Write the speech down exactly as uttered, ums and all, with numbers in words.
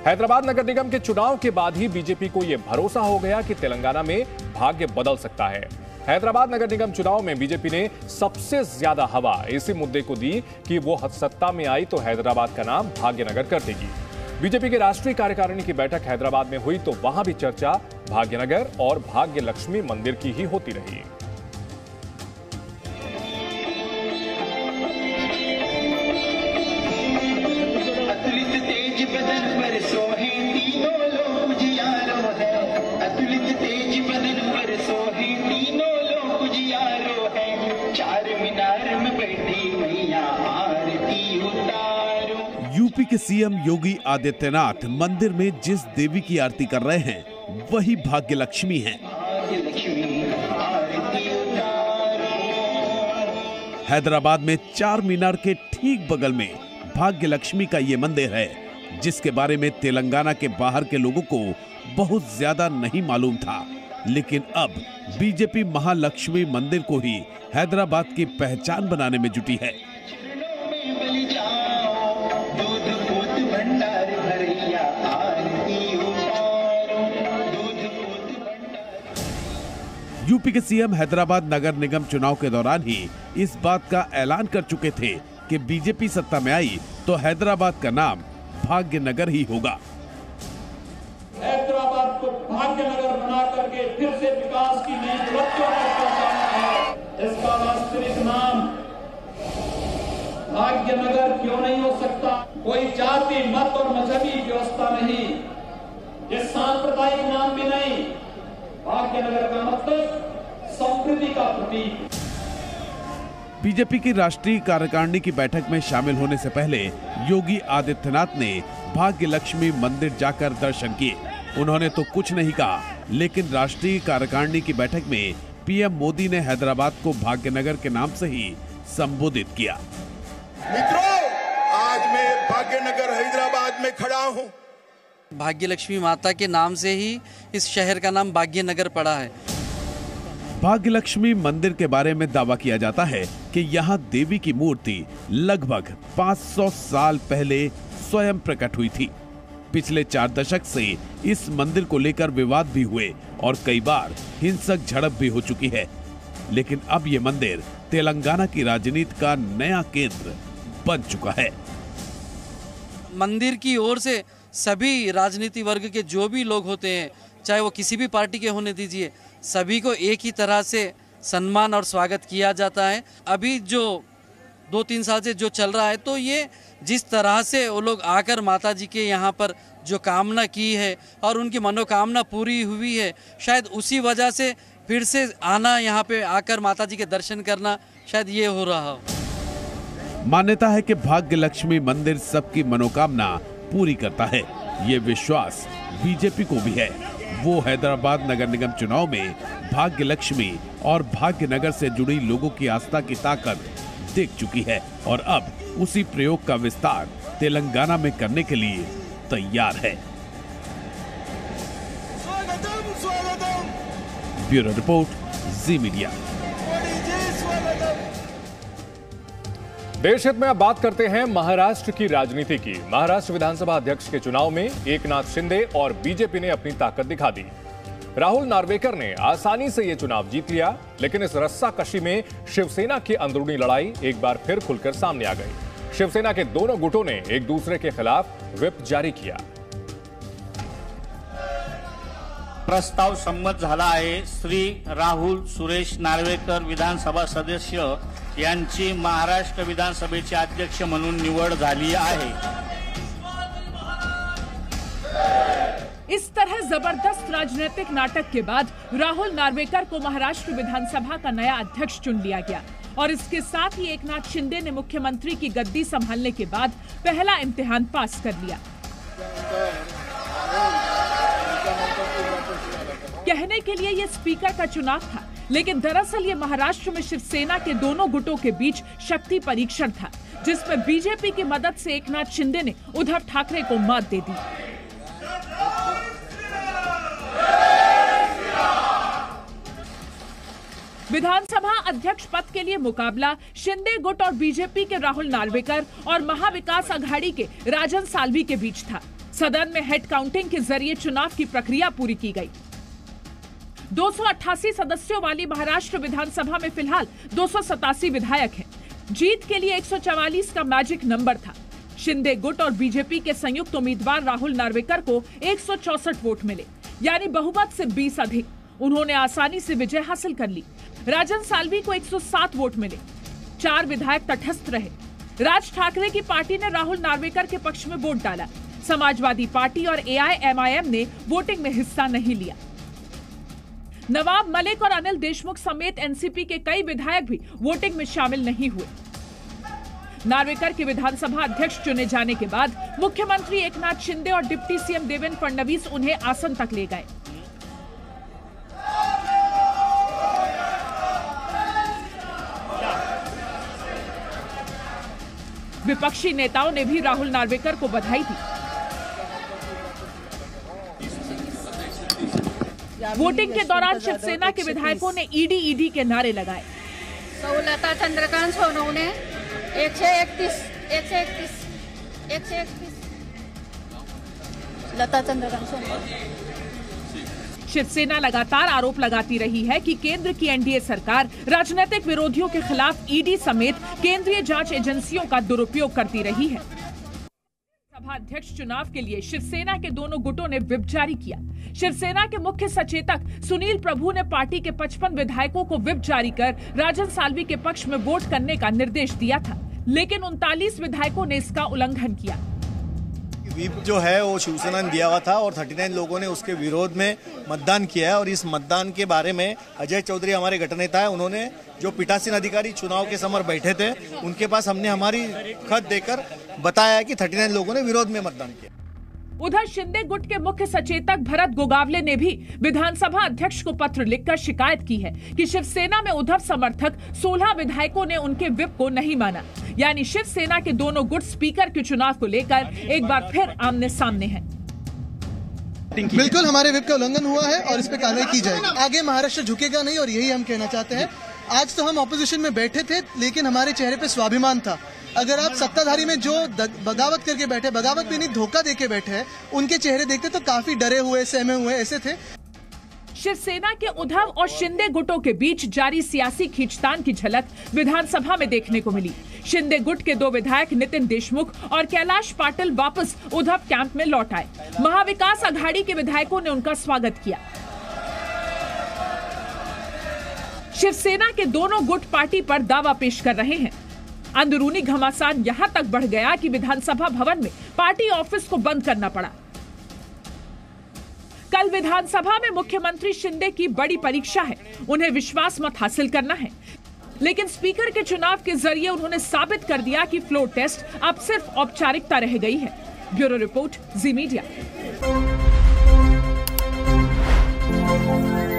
हैदराबाद नगर निगम के चुनाव के बाद ही बीजेपी को यह भरोसा हो गया कि तेलंगाना में भाग्य बदल सकता है। हैदराबाद नगर निगम चुनाव में बीजेपी ने सबसे ज्यादा हवा इसी मुद्दे को दी कि वो सत्ता में आई तो हैदराबाद का नाम भाग्यनगर कर देगी। बीजेपी की राष्ट्रीय कार्यकारिणी की बैठक हैदराबाद में हुई तो वहां भी चर्चा भाग्यनगर और भाग्य लक्ष्मी मंदिर की ही होती रही। यूपी के सीएम योगी आदित्यनाथ मंदिर में जिस देवी की आरती कर रहे हैं वही भाग्य लक्ष्मी है। हैदराबाद में चार मीनार के ठीक बगल में भाग्य लक्ष्मी का ये मंदिर है, जिसके बारे में तेलंगाना के बाहर के लोगों को बहुत ज्यादा नहीं मालूम था। लेकिन अब बीजेपी महालक्ष्मी मंदिर को ही हैदराबाद की पहचान बनाने में जुटी है। यूपी के सीएम हैदराबाद नगर निगम चुनाव के दौरान ही इस बात का ऐलान कर चुके थे कि बीजेपी सत्ता में आई तो हैदराबाद का नाम भाग्यनगर ही होगा। हैदराबाद को भाग्यनगर बना करके फिर से विकास की नई उपलब्धियों तक पहुंचाना है। इसका वास्तविक नाम भाग्यनगर क्यों नहीं हो सकता? कोई जाति मत और मजहबी व्यवस्था नहीं, ये सांप्रदायिक नाम भी नहीं। भाग्यनगर का मतलब समृद्धि का प्रतीक। बीजेपी की राष्ट्रीय कार्यकारिणी की बैठक में शामिल होने से पहले योगी आदित्यनाथ ने भाग्य लक्ष्मी मंदिर जाकर दर्शन किए। उन्होंने तो कुछ नहीं कहा, लेकिन राष्ट्रीय कार्यकारिणी की बैठक में पीएम मोदी ने हैदराबाद को भाग्यनगर के नाम से ही संबोधित किया। मित्रों, आज मैं भाग्यनगर हैदराबाद में खड़ा हूँ। भाग्य लक्ष्मी माता के नाम से ही इस शहर का नाम भाग्यनगर पड़ा है। भाग्य लक्ष्मी मंदिर के बारे में दावा किया जाता है कि यहाँ देवी की मूर्ति लगभग पाँच सौ साल पहले स्वयं प्रकट हुई थी। पिछले चार दशक से इस मंदिर को लेकर विवाद भी हुए और कई बार हिंसक झड़प भी हो चुकी है। लेकिन अब ये मंदिर तेलंगाना की राजनीति का नया केंद्र बन चुका है। मंदिर की ओर से सभी राजनीति वर्ग के जो भी लोग होते हैं, चाहे वो किसी भी पार्टी के होने दीजिए, सभी को एक ही तरह से सम्मान और स्वागत किया जाता है। अभी जो दो तीन साल से जो चल रहा है, तो ये जिस तरह से वो लोग आकर माता जी के यहाँ पर जो कामना की है और उनकी मनोकामना पूरी हुई है, शायद उसी वजह से फिर से आना, यहाँ पे आकर माता जी के दर्शन करना, शायद ये हो रहा हो। मान्यता है कि भाग्य लक्ष्मी मंदिर सबकी मनोकामना पूरी करता है। ये विश्वास बीजेपी को भी है। वो हैदराबाद नगर निगम चुनाव में भाग्य लक्ष्मी और भाग्यनगर से जुड़ी लोगों की आस्था की ताकत देख चुकी है और अब उसी प्रयोग का विस्तार तेलंगाना में करने के लिए तैयार है। Bureau report, Zee Media. देश हित में अब बात करते हैं महाराष्ट्र की राजनीति की। महाराष्ट्र विधानसभा अध्यक्ष के चुनाव में एकनाथ शिंदे और बीजेपी ने अपनी ताकत दिखा दी। राहुल नार्वेकर ने आसानी से यह चुनाव जीत लिया, लेकिन इस रस्साकशी में शिवसेना की अंदरूनी लड़ाई एक बार फिर खुलकर सामने आ गई। शिवसेना के दोनों गुटों ने एक दूसरे के खिलाफ व्हिप जारी किया। प्रस्ताव संमत झाला आहे। श्री राहुल सुरेश नार्वेकर विधानसभा सदस्य यांची महाराष्ट्र विधानसभेचे अध्यक्ष म्हणून निवड झाली आहे। इस तरह जबरदस्त राजनीतिक नाटक के बाद राहुल नार्वेकर को महाराष्ट्र विधानसभा का नया अध्यक्ष चुन लिया गया और इसके साथ ही एकनाथ शिंदे ने मुख्यमंत्री की गद्दी संभालने के बाद पहला इम्तिहान पास कर लिया। कहने के लिए ये स्पीकर का चुनाव था, लेकिन दरअसल ये महाराष्ट्र में शिवसेना के दोनों गुटों के बीच शक्ति परीक्षण था, जिसमें बीजेपी की मदद से एकनाथ शिंदे ने उद्धव ठाकरे को मात दे दी। विधानसभा अध्यक्ष पद के लिए मुकाबला शिंदे गुट और बीजेपी के राहुल नार्वेकर और महाविकास अघाड़ी के राजन साल्वी के बीच था। सदन में हेड काउंटिंग के जरिए चुनाव की प्रक्रिया पूरी की गई। दो सौ अट्ठासी सदस्यों वाली महाराष्ट्र विधानसभा में फिलहाल दो सौ सतासी विधायक हैं। जीत के लिए एक सौ चवालीस का मैजिक नंबर था। शिंदे गुट और बीजेपी के संयुक्त उम्मीदवार राहुल नार्वेकर को एक सौ चौसठ वोट मिले, यानी बहुमत से बीस अधिक। उन्होंने आसानी से विजय हासिल कर ली। राजन साल्वी को एक सौ सात वोट मिले। चार विधायक तटस्थ रहे। राज ठाकरे की पार्टी ने राहुल नार्वेकर के पक्ष में वोट डाला। समाजवादी पार्टी और A I M I M ने वोटिंग में हिस्सा नहीं लिया। नवाब मलिक और अनिल देशमुख समेत एन सी पी के कई विधायक भी वोटिंग में शामिल नहीं हुए। नार्वेकर के विधानसभा अध्यक्ष चुने जाने के बाद मुख्यमंत्री एकनाथ शिंदे और deputy C M Devendra Fadnavis उन्हें आसन तक ले गए। विपक्षी नेताओं ने भी राहुल नार्वेकर को बधाई दी। वोटिंग के दौरान शिवसेना के विधायकों ने ईडी ईडी के नारे लगाए। लता चंद्रकांत सोनवणे एक सौ इकतीस एक सौ इकतीस एक सौ इकतीस लता चंद्रकांत सोनवणे। शिवसेना लगातार आरोप लगाती रही है कि केंद्र की एन डी ए सरकार राजनीतिक विरोधियों के खिलाफ ईडी समेत केंद्रीय जांच एजेंसियों का दुरुपयोग करती रही है। सभा अध्यक्ष चुनाव के लिए शिवसेना के दोनों गुटों ने व्हिप जारी किया। शिवसेना के मुख्य सचेतक सुनील प्रभु ने पार्टी के पचपन विधायकों को व्हिप जारी कर राजन साल्वी के पक्ष में वोट करने का निर्देश दिया था, लेकिन उनतालीस विधायकों ने इसका उल्लंघन किया। व्हिप जो है वो शिवसेना ने दिया हुआ था और उनतालीस लोगों ने उसके विरोध में मतदान किया है। और इस मतदान के बारे में अजय चौधरी हमारे गठनेता है, उन्होंने जो पीठासीन अधिकारी चुनाव के समय बैठे थे उनके पास हमने हमारी खत देकर बताया कि उनतालीस लोगों ने विरोध में मतदान किया। उधर शिंदे गुट के मुख्य सचेतक भरत गोगावले ने भी विधानसभा अध्यक्ष को पत्र लिखकर शिकायत की है कि शिवसेना में उद्धव समर्थक सोलह विधायकों ने उनके व्हिप को नहीं माना। यानी शिवसेना के दोनों गुट स्पीकर के चुनाव को लेकर एक बार फिर आमने सामने हैं। बिल्कुल हमारे व्हिप का उल्लंघन हुआ है और इस पे कार्रवाई की जाएगी। आगे महाराष्ट्र झुकेगा नहीं और यही हम कहना चाहते हैं। आज तो हम ऑपोजिशन में बैठे थे, लेकिन हमारे चेहरे पे स्वाभिमान था। अगर आप सत्ताधारी में जो बगावत करके बैठे, बगावत भी नहीं धोखा देके बैठे हैं, उनके चेहरे देखते तो काफी डरे हुए, सहमे हुए ऐसे थे। शिवसेना के उद्धव और शिंदे गुटों के बीच जारी सियासी खींचतान की झलक विधानसभा में देखने को मिली। शिंदे गुट के दो विधायक नितिन देशमुख और कैलाश पाटिल वापस उद्धव कैंप में लौट आए। महाविकास अघाड़ी के विधायकों ने उनका स्वागत किया। शिवसेना के दोनों गुट पार्टी पर दावा पेश कर रहे हैं। अंदरूनी घमासान यहां तक बढ़ गया कि विधानसभा भवन में पार्टी ऑफिस को बंद करना पड़ा। कल विधानसभा में मुख्यमंत्री शिंदे की बड़ी परीक्षा है। उन्हें विश्वास मत हासिल करना है, लेकिन स्पीकर के चुनाव के जरिए उन्होंने साबित कर दिया कि फ्लोर टेस्ट अब सिर्फ औपचारिकता रह गई है। Bureau report, Zee media.